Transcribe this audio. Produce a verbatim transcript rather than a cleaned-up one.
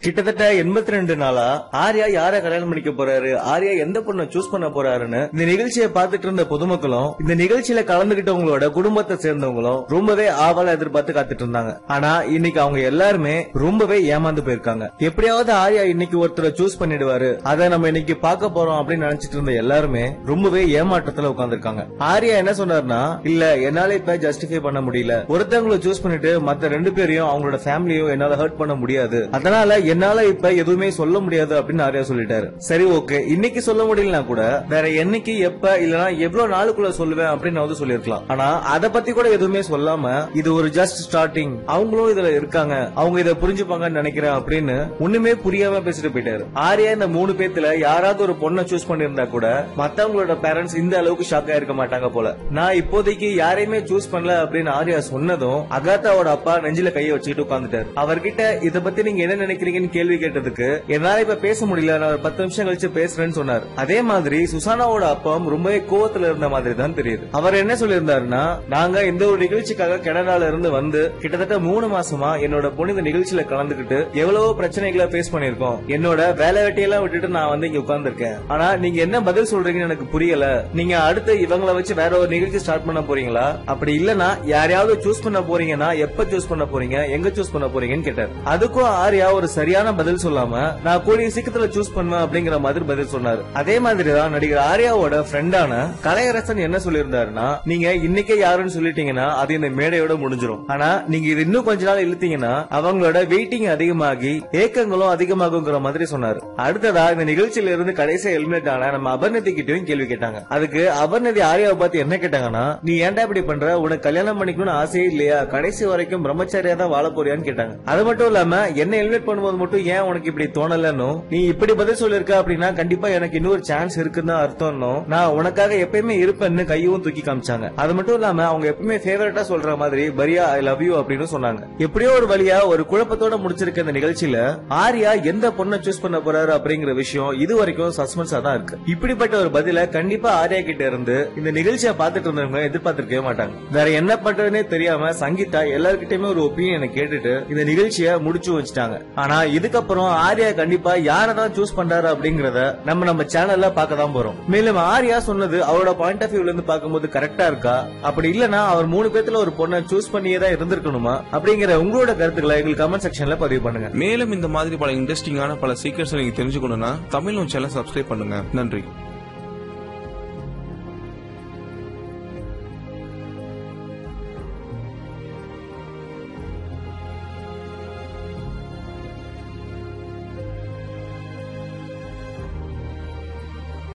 கிட்டத்தட்ட எண்பத்தி ரெண்டு நாளா ஆர்யா யார கல்யாணம் பண்ணிக்க போறாரு, ஆர்யா எந்த பொண்ணை சூஸ் பண்ண போறாருன்னு இந்த நிகழ்ச்சியை பார்த்துட்டு இருந்த பொதுமக்களும் இந்த நிகழ்ச்சியில கலந்துகிட்டவங்களோட குடும்பத்தை சேர்ந்தவங்களும் ரொம்பவே ஆவலா எதிர்பார்த்து காத்துட்டு இருந்தாங்க. ஆனா இன்னைக்கு அவங்க எல்லாருமே ரொம்பவே ஏமாந்து போயிருக்காங்க. எப்படியாவது ஆர்யா இன்னைக்கு ஒருத்தரை சூஸ் பண்ணிடுவாரு, அதை நம்ம இன்னைக்கு பார்க்க போறோம் அப்படின்னு நினைச்சிட்டு இருந்த எல்லாருமே ரொம்பவே ஏமாற்றத்துல உட்கார்ந்துருக்காங்க. ஆர்யா என்ன சொன்னார்னா, இல்ல என்னால இப்ப ஜஸ்டிஃபை பண்ண முடியல, ஒருத்தவங்களை சூஸ் பண்ணிட்டு மத்த ரெண்டு பேரையும் அவங்களோட ஃபேமிலியும் என்னால ஹர்ட் பண்ண முடியாது, அதனால என்னால இப்ப எதுவுமே சொல்ல முடியாது அப்படின்னு ஆர்யா சொல்லிட்டாரு. சரி ஓகே, இன்னைக்கு சொல்ல முடியலனா கூட வேற என்னைக்கு எப்ப இல்லனா எவ்வளவு நாளுக்குள்ள சொல்லுவேன் அப்படின்னு வந்து சொல்லிருக்கலாம். ஆனா அத பத்தி கூட எதுவுமே சொல்லாம இது ஒரு ஜஸ்ட் ஸ்டார்டிங், அவங்களும் இதுல இருக்காங்க, அவங்க இதை புரிஞ்சுப்பாங்கன்னு நினைக்கிறேன் அப்படின்னு ஒண்ணுமே புரியாம பேசிட்டு போயிட்டாரு. ஆர்யா இந்த மூணு பேத்துல யாராவது ஒரு பொண்ணை சூஸ் பண்ணிருந்தா கூட மத்தவங்களோட பேரண்ட்ஸ் இந்த அளவுக்கு ஷாக் ஆயிருக்க மாட்டாங்க போல. நான் இப்போதைக்கு யாரையுமே சூஸ் பண்ணல அப்படின்னு ஆர்யா சொன்னதும் அகாத்தாவோட அப்பா நெஞ்சில கையை வச்சுக்கிட்டு உட்கார்ந்துட்டாரு. அவர்கிட்ட இத பத்தி நீங்க என்ன நினைக்கிறீங்கன்னு கேள்வி கேட்டதுக்கு என்னால இப்ப பேச முடியல, நான் ஒரு பத்து நிமிஷம் கழிச்சு பேசுறேன்னு சொன்னார். அதே மாதிரி சுசானாவோட அப்பாவும் ரொம்பவே கோவத்துல இருந்த மாதிரி தான் தெரியுது. அவர் என்ன சொல்லியிருந்தாருன்னா, நாங்க இந்த ஒரு நிகழ்ச்சிக்காக கனடால இருந்து வந்து கிட்டத்தட்ட மூணு மாசமா என்னோட புனித நிகழ்ச்சியில கலந்துகிட்டு எவ்வளவோ பிரச்சனைகளை பேஸ் பண்ணிருக்கோம், என்னோட வேலை வெட்டியெல்லாம் விட்டுட்டு நான் வந்து இங்க உட்கார்ந்து இருக்கேன். ஆனா நீங்க என்ன பதில் சொல்றீங்கன்னு எனக்கு புரியல. நீங்க அடுத்து இவங்களை வச்சு வேற ஒரு நிகழ்ச்சி ஸ்டார்ட் பண்ண போறீங்களா, அப்படி இல்லனா யாரையாவது சூஸ் பண்ண போறீங்கன்னா எப்ப சூஸ் பண்ண போறீங்க, எங்க சூஸ் பண்ண போறீங்கன்னு கேட்டார். அதுக்கும் ஆர்யா ஒரு சரியான பதில் சொல்லாம நான் கூடிய சீக்கிரத்துல சூஸ் பண்ணுவேன் அப்படிங்கிற மாதிரி பதில் சொன்னார். அதே மாதிரிதான் நடிகர் ஆர்யாவோட ஃப்ரெண்டான கலையரசன் என்ன சொல்லியிருந்தாருன்னா, நீங்க இன்னைக்கே யாருன்னு சொல்லிட்டீங்கன்னா அது இந்த மேடையோட முடிஞ்சிடும், ஆனா நீங்க இது இன்னும் கொஞ்ச நாள் இழுத்தீங்கன்னா அவங்களோட வெயிட்டிங் அதிகமாகி ஏக்கங்களும் அதிகமாகுங்கிற மாதிரி சொன்னார். அடுத்ததா இந்த நிகழ்ச்சியில இருந்து கடைசியா எலிமினேட் ஆன நம்ம அபர்ணதி கிட்டயும் கேள்வி கேட்டாங்க. அதுக்கு அபர்ணதி ஆர்யாவை பார்த்து என்ன கேட்டாங்கன்னா, நீ ஏன்டா இப்படி பண்ற, உனக்கு கல்யாணம் பண்ணிக்கணும்னு ஆசையே இல்லையா, கடைசி வரைக்கும் பிரம்மச்சாரியா தான் வாழ போறியான்னு கேட்டாங்க. அது மட்டும் இல்லாம என்ன எலிமினேட் பண்ணும்போது மட்டும் ஏன் உனக்கு இப்படி தோணலன்னு, நீ இப்படி பதில் சொல்லிருக்க அப்படின்னா கண்டிப்பா எனக்கு இன்னொரு சான்ஸ் இருக்குன்னு அர்த்தம், நான் உனக்காக எப்பயுமே இருப்பேன்னு கையும் தூக்கி காமிச்சாங்க. அது மட்டும் இல்லாம அவங்க எப்பவுமே ஃபேவரட்டா சொல்ற மாதிரி பரியா ஐ லவ் யூ அப்படின்னு சொன்னாங்க. எப்படியோ ஒரு வழியா ஒரு குழப்பத்தோட முடிச்சிருக்க இந்த நிகழ்ச்சியில ஆர்யா எந்த பொண்ணை சூஸ் பண்ண போறாரு அப்படிங்கிற விஷயம் இது வரைக்கும் சஸ்பென்ஸா தான் இருக்கு. இப்படிப்பட்ட ஒரு பதில கண்டிப்பா ஆர்யா கிட்ட இருந்து இந்த நிகழ்ச்சியை பார்த்துட்டு இருந்தவங்க எதிர்பார்த்திருக்கவே மாட்டாங்க. வேற என்ன பண்றதுன்னே தெரியாம சங்கீதா எல்லார்கிட்டயுமே ஒரு ஒப்பீனியனை கேட்டுட்டு இந்த நிகழ்ச்சியை முடிச்சு வச்சுட்டாங்க. ஆனா இதுக்கப்புறம் ஆர்யா கண்டிப்பா யாரதான் சூஸ் பண்றாரு அப்படிங்கறத நம்ம நம்ம சேனல்ல பார்க்க தான் போறோம். மேலும் ஆர்யா சொன்னது அவரோட பாயிண்ட் ஆஃப் வியூல இருந்து பார்க்கும்போது கரெக்டா இருக்கா, அப்படி இல்லனா அவர் மூணு பேத்துல ஒரு பொண்ணை சூஸ் பண்ணியே தான் இருந்திருக்கணுமா அப்படிங்கிற உங்களோட கருத்துக்களை எங்களுக்கு கமெண்ட் செக்ஷன்ல பதிவு பண்ணுங்க. மேலும் இந்த மாதிரி பல இன்ட்ரெஸ்டிங்கான பல சீக்ரெட்ஸ் நீங்க தெரிஞ்சுக்கணும்னா தமிழ் சேனல் சப்ஸ்கிரைப் பண்ணுங்க. நன்றி.